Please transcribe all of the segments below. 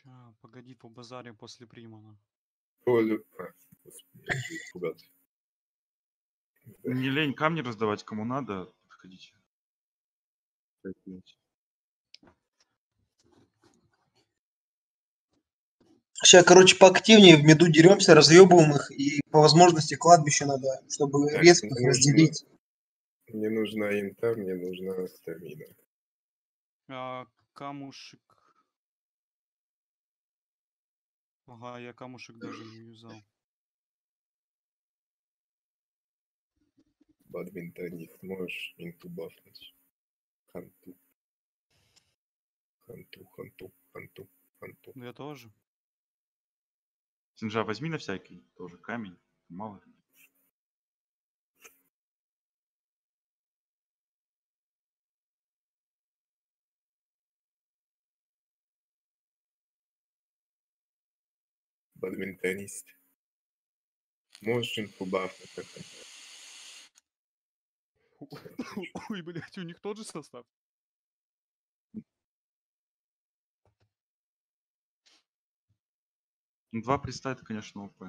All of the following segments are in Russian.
Ща, погоди, по базаре после Примана. Господи, я буду испугаться. Не лень камни раздавать, кому надо, подходите. Сейчас, короче, поактивнее в меду деремся, разъебываем их, и по возможности кладбище надо, чтобы Так, резко мне их разделить. Мне нужна инта, мне нужна стамина. Камушек. Ага, я камушек даже не юзал. Бадминтонист, можешь инту бафнуть? Ханту. Я тоже. Синжа, возьми на всякий тоже камень. Мало ли. Бадминтонист. Можешь инфу бафнуть? Ой, блядь, у них тот же состав. Ну, 2 приста это, конечно, ОП.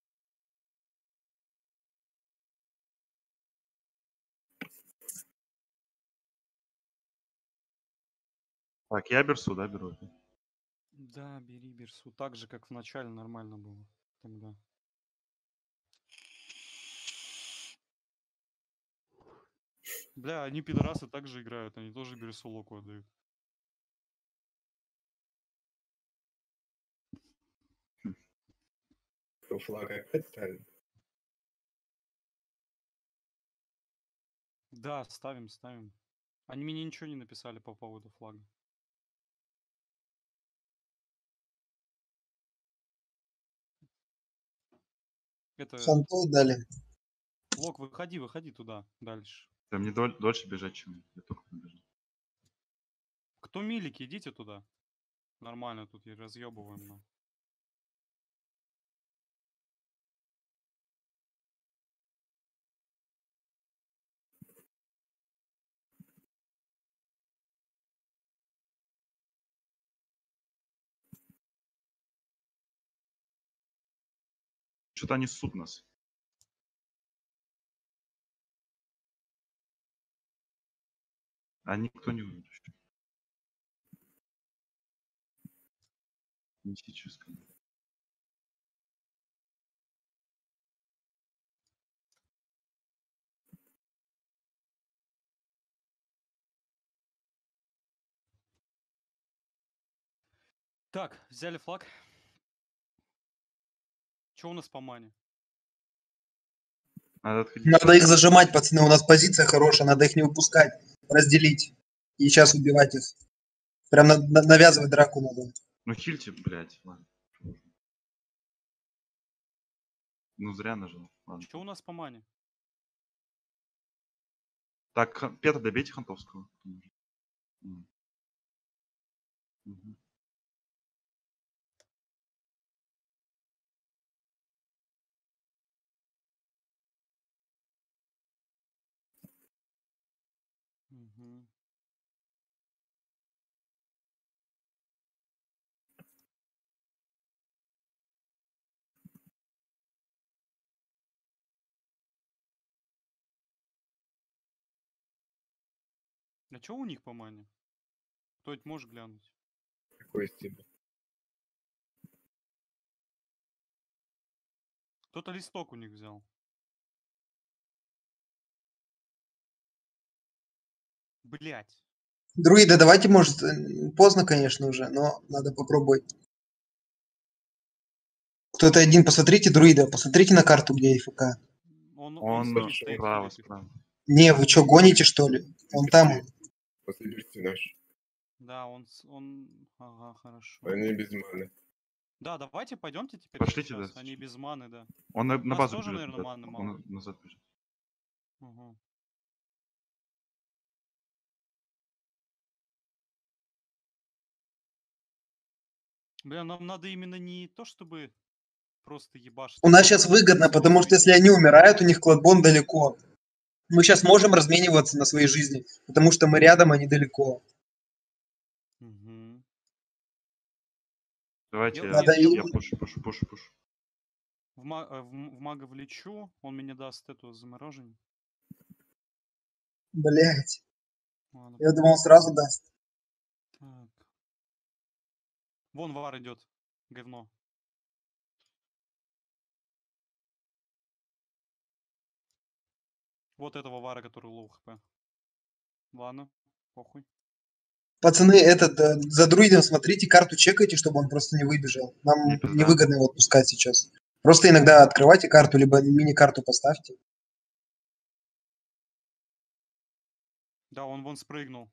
Так, я берсу, да, беру? Да, бери берсу. Так же, как в начале нормально было тогда. Бля, они пидорасы так же играют, они тоже берсу локу отдают. Кто флаг опять ставит? Да, ставим. Они мне ничего не написали по поводу флага. Это... Ханту дали. Лок, выходи туда, дальше. Да мне дольше бежать, чем я только побежал. Кто милики, идите туда. Нормально тут и разъебываем нам. Что-то они ссут нас. А никто не умеет еще. Мистическое. Так, взяли флаг. Что у нас по мане? Надо отходить. Надо их зажимать, пацаны, у нас позиция хорошая, надо их не выпускать, разделить. И сейчас убивать их. Прям навязывать драку надо. Ну хильте, блядь, ладно. Ну зря нажал. Ладно. Что у нас по мане? Так, Петр, добейте Хантовского. Мгм. Угу. А что у них по мане? Кто-нибудь может глянуть? Какой стиль? Кто-то листок у них взял. Блять. Друиды, давайте, может, поздно, конечно, уже, но надо попробовать. Кто-то один, посмотрите, друида, посмотрите на карту, где ИФК. Он стоит, справа, Филипп. справа. Не, вы что, гоните, что ли? Он там. После берсти наш. Да, он... Ага, хорошо. Они без маны. Да, давайте пойдемте теперь. Пошлите, сейчас. да. Они без маны, да. Он на нас базу тоже, бежит, наверное, ребят. маны мало. Он назад бежит. Угу. Бля, нам надо именно не то, чтобы просто ебашить. У нас сейчас выгодно, потому что если они умирают, у них кладбон далеко. Мы сейчас можем размениваться на своей жизни, потому что мы рядом, а не далеко. Угу. Давайте Я- я, Надо я я буду- пушу. в мага влечу, он мне даст эту заморожение. Блять. Ладно, Я думал, сразу даст. так. Вон вар идет. Говно. Вот этого вара, который лоу хп. Ладно, похуй. Пацаны, за друидом смотрите, карту чекайте, чтобы он просто не выбежал. Нам Не пизда. невыгодно его отпускать сейчас. Просто иногда открывайте карту, либо мини-карту поставьте. Да, он вон спрыгнул.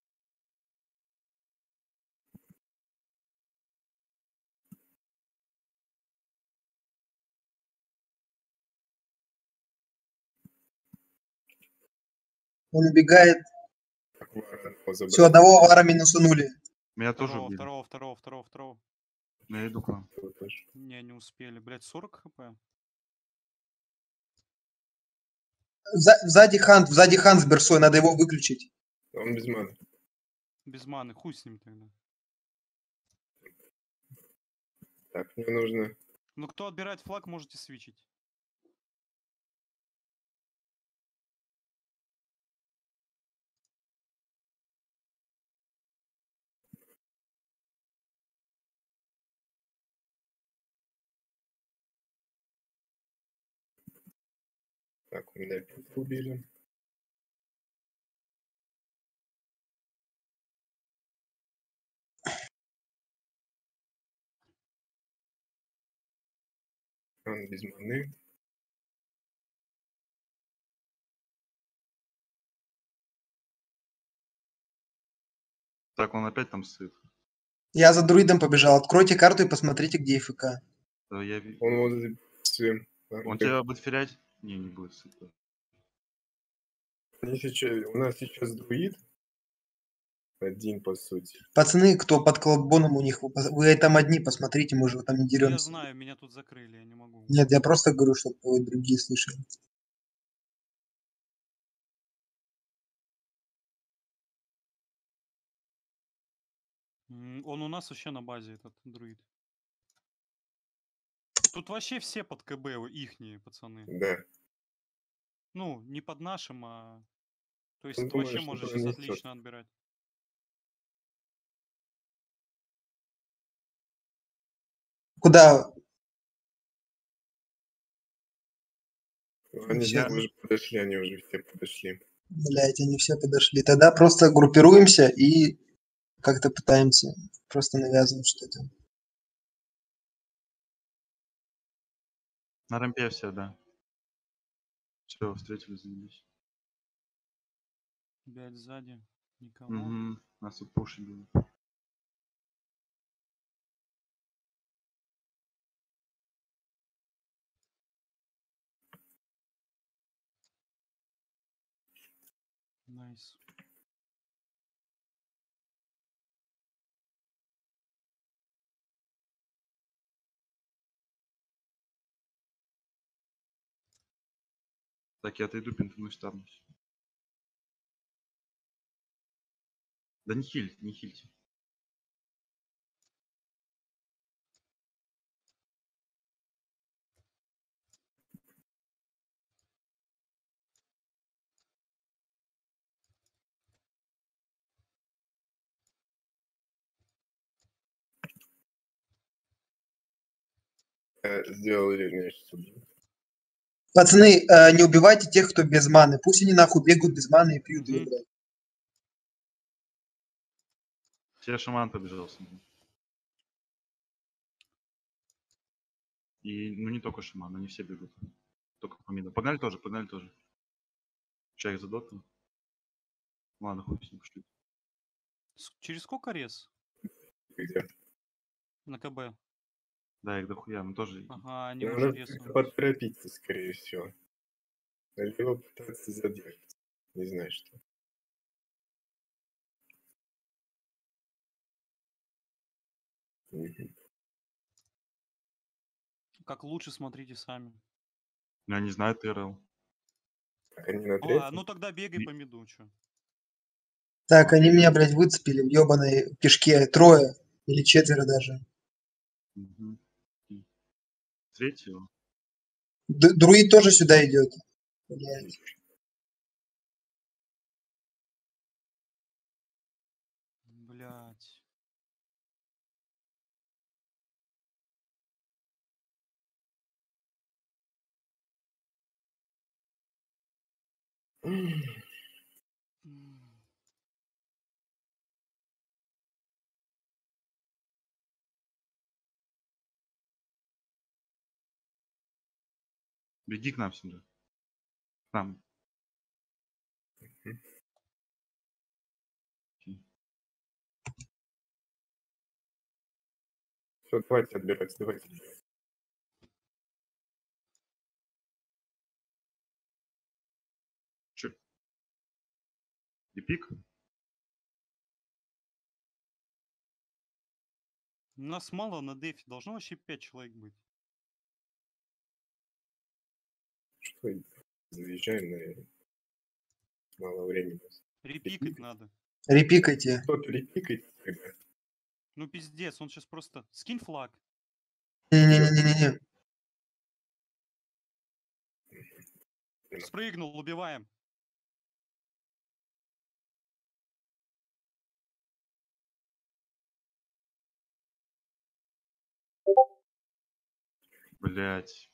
Он убегает. Так, Вара одного забрать. Все, одного вара минусанули. Меня тоже Второго, убили. второго. Но я иду к вам. Вот тоже. Не успели. Блять, 40 хп. Сзади хант с берсой, надо его выключить. Он без маны. Без маны. Хуй с ним тогда. Так, мне нужно... Ну, кто отбирает флаг, можете свичить. Так, у меня 5 убили. Он без маны. Так, он опять там стоит. Я за друидом побежал. Откройте карту и посмотрите, где ИФК. Да, я... Он возле... Он тебя будет ферять? Не будет. Сука. У нас сейчас друид. Один, по сути. Пацаны, кто под колдбоном у них, вы там одни, посмотрите, мы же там не Я деремся. знаю, меня тут закрыли, я не могу. Нет, я просто говорю, чтобы вы другие слышали. Он у нас вообще на базе, этот друид. Тут вообще все под КБ, ихние пацаны. Да. Ну, не под нашим, а... То есть Он ты вообще думает, что можешь сейчас пронесет. отлично отбирать. Куда? Они Всё. уже подошли, они уже все подошли. Блять, они все подошли. Тогда просто группируемся и как-то пытаемся просто навязывать что-то. На рампе все, да. Все, встретились, заебись. Блять, сзади. Никого. Угу. Нас тут пуши били. Найс. Так, я отойду, пинтану старнусь. Да не хильте. Сделали меня сейчас убили. Пацаны, не убивайте тех, кто без маны. Пусть они нахуй бегают без маны и пьют ее, Мгм. блядь. Все шаман побежал с ним. И, ну не только шаман, они все бегут. Только по миду. Погнали тоже. Человек за дотом. Ладно, хуй с ним пошли. Через сколько рез? Где? На КБ. Да, их дохуя, мы тоже. Ага, они уже Надо резают. поторопиться, скорее всего. Либо пытаться задержать. Не знаю, что. Мгм. Как лучше, смотрите сами. Я не знаю, ТРЛ. Так, они на А, третьем? ну тогда бегай И- по миду, чё. Так, они меня, блядь, выцепили в ебаной кишке. Трое или четверо даже. Мгм. И третьего. Друид тоже сюда идет. Блядь. Блять. Беги к нам сюда. К нам. Мгм. Окей. Все, давайте отбирать, давайте. Чё? И пик? Нас мало на дефе. Должно вообще 5 человек быть. Что, заезжаем, наверное. Мало времени. Репикать надо. Репикайте. Кто-то репикает тогда. Ну пиздец, он сейчас просто... Скинь флаг. Не-не-не-не-не. Спрыгнул, убиваем. Блять.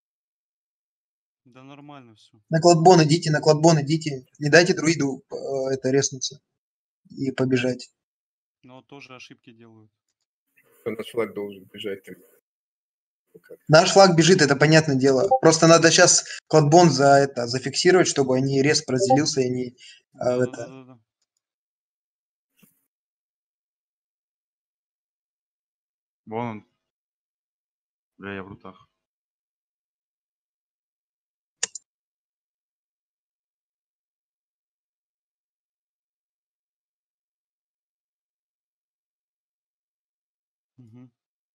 Да нормально все. На кладбон идите, на кладбон идите. Не дайте друиду это резнуться и побежать. Но тоже ошибки делают. Наш флаг должен бежать тогда. Пока. Наш флаг бежит, это понятное дело. Просто надо сейчас кладбон зафиксировать, чтобы они рез разделился и они это. Да-да-да-да. Вон он. Бля, я в рутах. Мгм.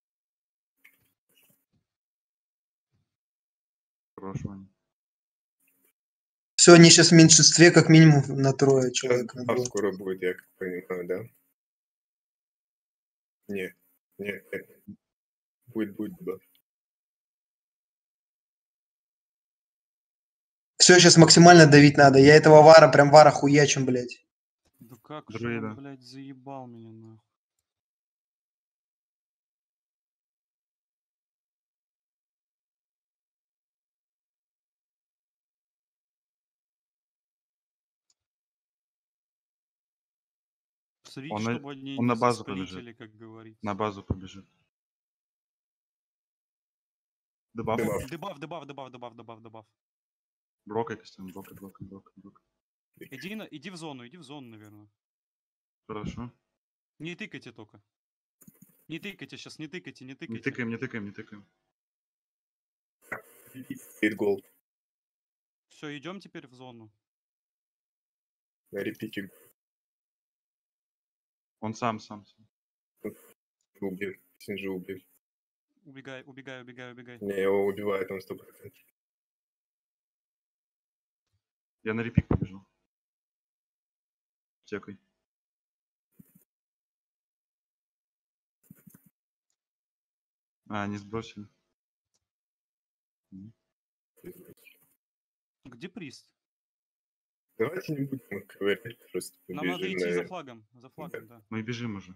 Хорош, Ваня. Все, они сейчас в меньшинстве как минимум на трое Сейчас человек. На двое. скоро будет, я как понимаю, да? Нет, нет, нет. Будет баф. Все, сейчас максимально давить надо. Я этого вара, прям вара хуячим, блядь. Да как же Друида. он, блядь, заебал меня нахуй. Смотрите, Он чтобы они он не на базу побежит. засплитили, как говорится. На базу побежит. Дебаф. Дебаф. Дебаф. Брокай, Костян, брокай. Иди в зону, наверное. Хорошо. Не тыкайте только. Не тыкайте сейчас, не тыкайте. Не тыкаем. Хит голд. Все, идем теперь в зону. На репике Он сам. убил. Синджи убил. Убегай. Не, его убивает он 100%. Я на репик побежал. Текай. А, не сбросили. Где прист? Давайте не будем их ковырять, просто Нам надо побежим, идти за наверное. флагом. Да. Мы бежим уже.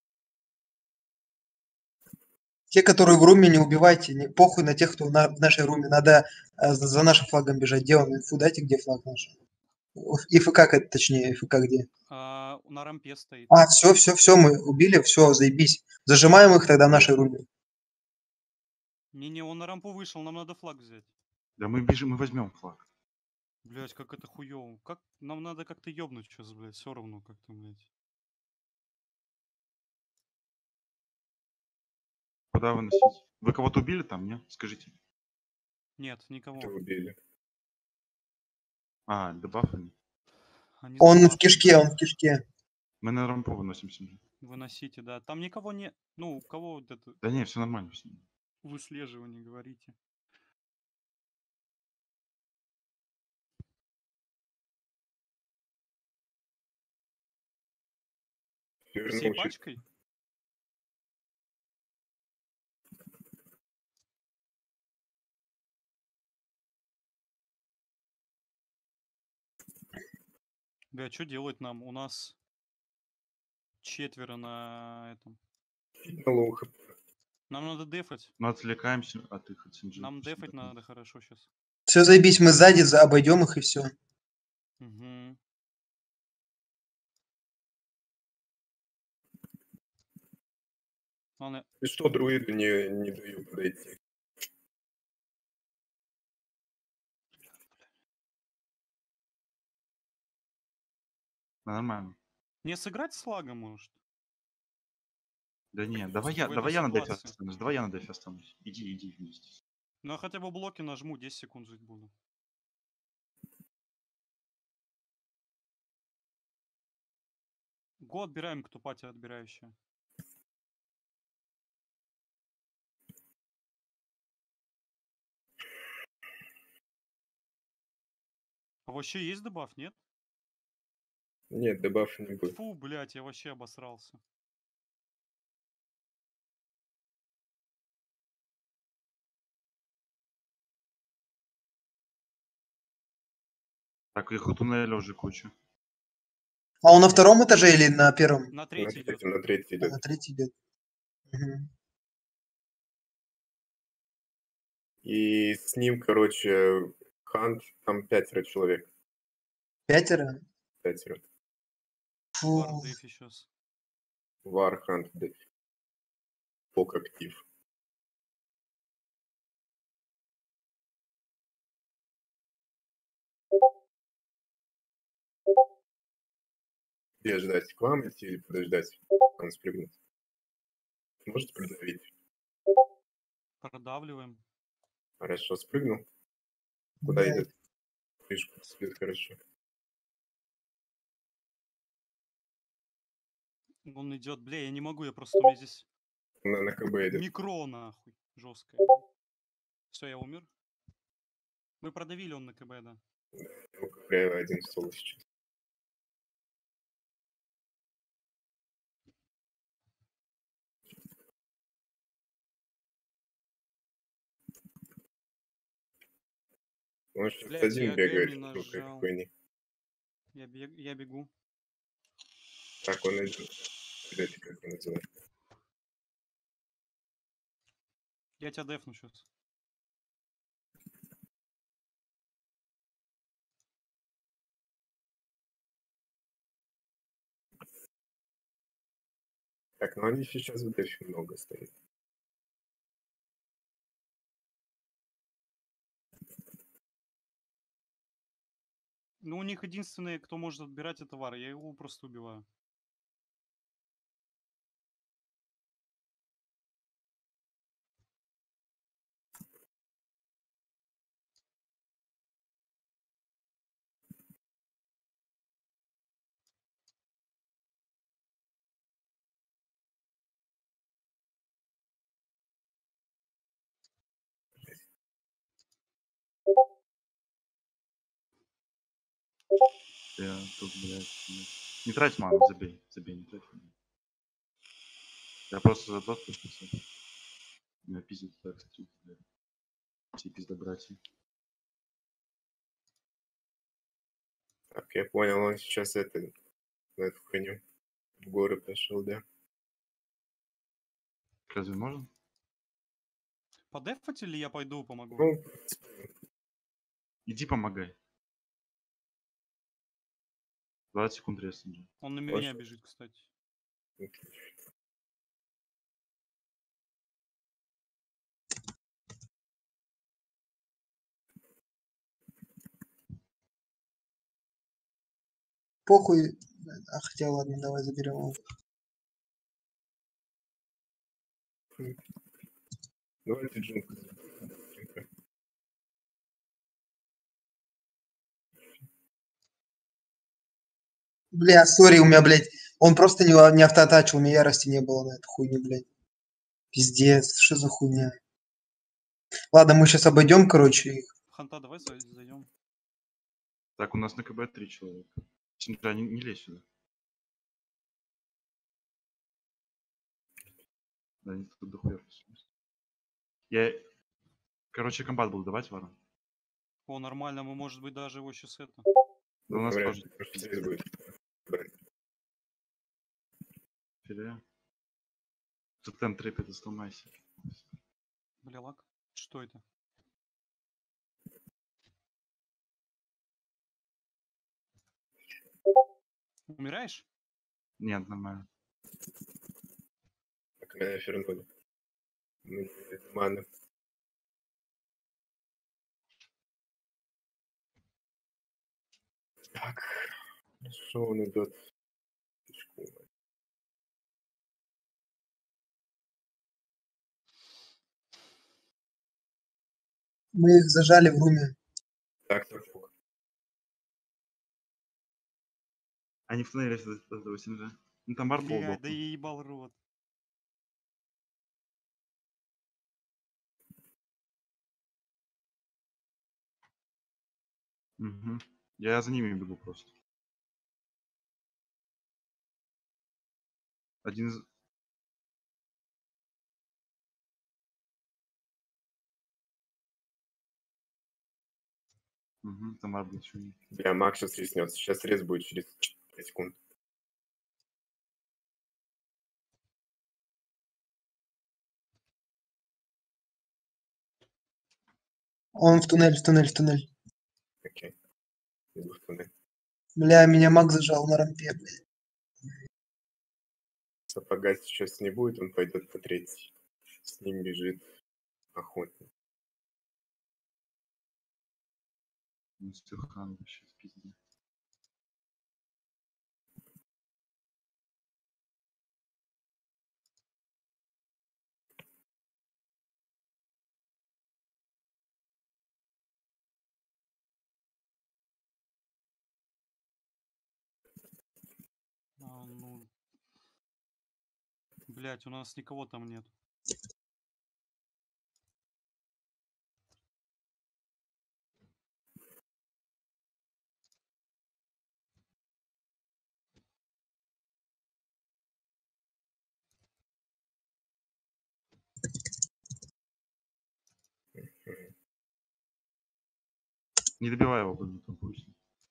Те, которые в руме, не убивайте. Не, похуй на тех, кто в нашей руме. Надо за нашим флагом бежать. Где он? Инфу дайте, где флаг наш. ИФК, точнее, ИФК где? На рампе стоит. А, все, мы убили, все, заебись. Зажимаем их тогда в нашей руме. Не, он на рампу вышел, нам надо флаг взять. Да мы бежим, мы возьмем флаг. Блять, как это хуёво. Как нам надо как-то ёбнуть сейчас, блядь, все равно как-то, блядь. Куда вы носите? Вы кого-то убили там, не? Скажите. Нет, никого. Это убили. А, дебафы. Они с Он в дебафом, кишке, да. он в кишке. Мы на рампу выносимся уже. Выносите, да. Там никого не... Ну, кого вот это Да не, все нормально. Всё. выслеживание говорите. Всей Вернул чуть. пачкой? Бля, что делать нам? У нас 4 на этом. Сигнал хп. Нам надо дефать. Мы отвлекаемся от их от Синджи. Нам дефать надо хорошо сейчас. Все, заебись, мы сзади обойдем их и все. Угу. Ладно, И что, друиду не даю подойти? Нормально. не сыграть с лагом, может? Да не, давай В я, этой давай я на дефе ситуации. останусь. Давай я на дефе останусь. Иди вместе. Ну, я хотя бы блоки нажму, 10 секунд жить буду. Го отбираем, кто пати отбирающая. А вообще есть дебаф, нет? Нет, дебаф не будет. Фу, блядь, я вообще обосрался. Так, их у туннеля уже куча. А он на втором этаже или на первом? На На третий идет. третьем, на третий А, идет. на третий идет. Мгм. И с ним, короче, Хант, там 5 человек. 5? 5. Фу. Вар в дефе сейчас. Вар, Хант, Пок актив. Где ждать? К вам идти или подождать? Он спрыгнет. Можете продавить? Продавливаем. Хорошо, спрыгнул. Куда Блядь. идет? Фишку спит хорошо. Он идет, бля, я не могу, я просто у меня здесь На КБ идет. микро нахуй. Жесткое. Все, я умер. Мы продавили он на КБ, да. Я укрепляю один стол сейчас. Он сейчас Блядь, один я бегает ГМ не вокруг нажал. какой-нибудь. Я бегу. Так, он идет. Подождите, как его называют? Я тебя дефну сейчас. Так, ну они сейчас вот очень много стоят. Ну, у них единственный, кто может отбирать, это Вар. Я его просто убиваю. Я тут, блядь. Не трать ману, забей. Забей, не трать ману. Я просто за тот подписал. Меня пиздит так, кстати, блядь. Все пиздобратья. Так, я понял, он сейчас на эту хуйню в горы пошел, да? Разве можно? Подефать или я пойду помогу? Ну, Иди помогай. 20 секунд рестлинга. Он на Может. меня бежит, кстати. Похуй. А хотя ладно, давай заберем его. давайте джунку. Бля, сори, у меня, блядь, он просто не автоатачил, у меня ярости не было на эту хуйню, блядь. Пиздец, что за хуйня? Ладно, мы сейчас обойдем, короче, их. Ханта, давай зайдем. Так, у нас на КБ 3 человека. Синджа, не лезь сюда. Да, они тут дохуя. Я... Короче, комбат буду давать, Варон. О, нормально, мы, может быть, даже его сейчас это... Да у нас Говорят, тоже что здесь будет. филе. Тотем трепет, сломайся. Бля, лак. Что это? Умираешь? Нет, нормально. Так, меня вернули. Маны. Так, что он идет? Мы их зажали в руме. Так, так, фук. Они в туннеле с этого синжа. Ну там барбол Бля, был. да я ебал рот. Угу. Я за ними бегу просто. Один из... Угу, там барбол еще нет. Бля, Мак сейчас резнется. Сейчас рез будет через 5 секунд. Он в туннель, в туннель, в туннель. Окей. Иду в туннель. Бля, меня маг зажал на рампе, блядь. Сапога сейчас не будет, он пойдет по третий. С ним бежит охотник. Ну, Стюхан вообще в пизде. Ну. Блять, у нас никого там нет. Не добивай его, блин, там пусть.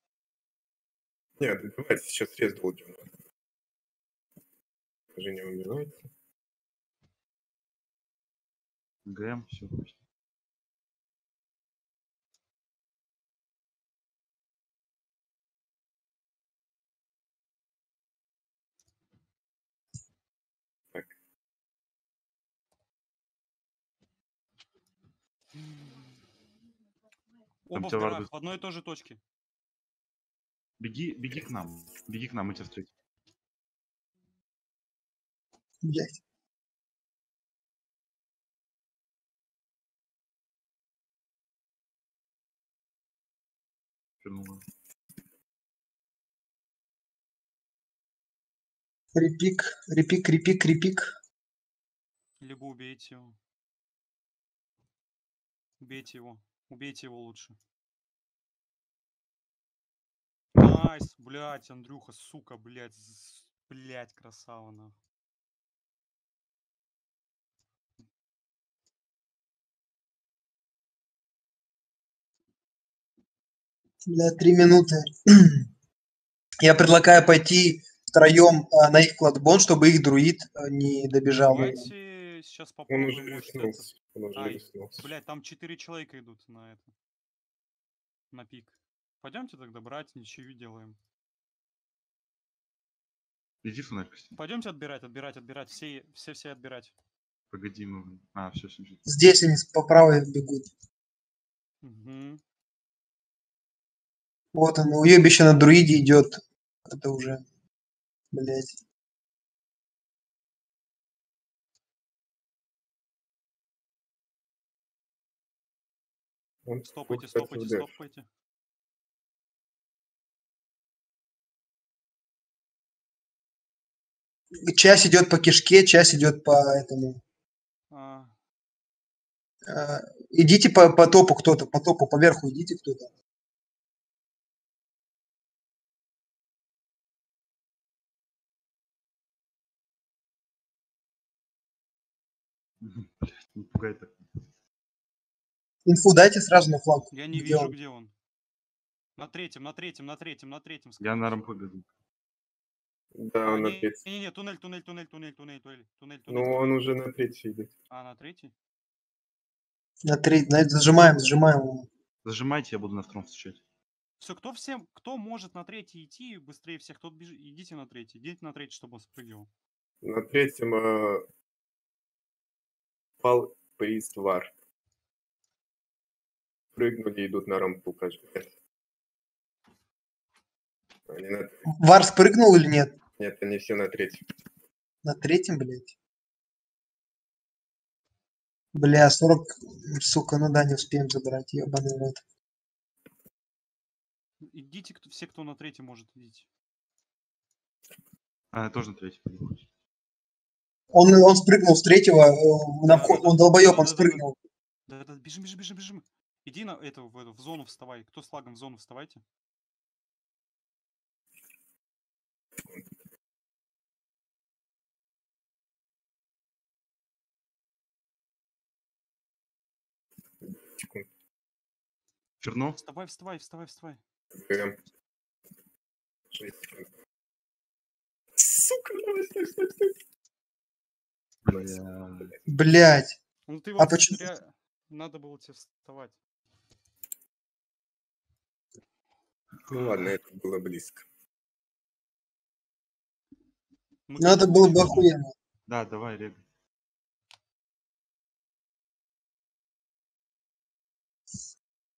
Нет, добивайте, сейчас рез долгим. Уже не убивайте. ГМ, все пусть. Так, Оба в тебя горах, варды- в одной и той же точке. Беги, беги к нам. Беги к нам, мы тебя встретим. Блядь. Вернула. Репик, репик, репик, репик. Либо убейте его. Убейте его. Убейте его лучше. Найс, блять, Андрюха, сука, блять, блять, красава, нахуй. Бля, 3 минуты. Я предлагаю пойти втроем на их кладбон, чтобы их друид не добежал. Давайте сейчас он попробуем, уже может, это... риснулся. Он уже Ай, риснулся. блять, там 4 человека идут на это. На пик. Пойдемте тогда брать, ничего делаем. Иди в туннель, Костя. Пойдемте отбирать. Все отбирать. Погоди, мы... А, все, синжа. Здесь они по правой бегут. Угу. Вот он, уебище на друиде идет. Это уже, блядь. Он Стопайте, фукается стопайте, в дэш. стопайте. Часть идет по кишке, часть идет по этому. А, Идите по топу кто-то, по топу, поверху идите кто-то. Блядь, не пугай так. Инфу дайте сразу на флаг. я не Где вижу, он? где он. На третьем. Я на рампу бегу. Да, он на третий. Не, туннель. Ну, он уже на третий идет. А, на третий? На 3, зажимаем его. Зажимайте, я буду на втором встречать. Все, кто может на третий идти быстрее всех, тот бежит. Идите на третий, чтобы он спрыгивал. На третьем пал приз Вар. Прыгнули, идут на рампу, кажется. Они на... Вар спрыгнул или нет? Нет, они все на третьем. На третьем, блядь. Бля, 40, сука, ну да, не успеем забрать, ебаный рот. Идите, все, кто на третьем может, идите. А, я тоже на третий пойду. Он спрыгнул с третьего на Да, вход, да, он долбоёб, он да. спрыгнул. Да, бежим. Иди на эту, в зону вставай. Кто с лагом в зону вставайте. Секунд. Чернов? Вставай. Берем. 6 секунд. Сука, давай, стой. Бля. Блядь. Ну ты А вот почему? надо было тебе вставать. Ну ладно, это было близко. Мы Ну это готовы было или бы что? охуенно. Да, давай, регай.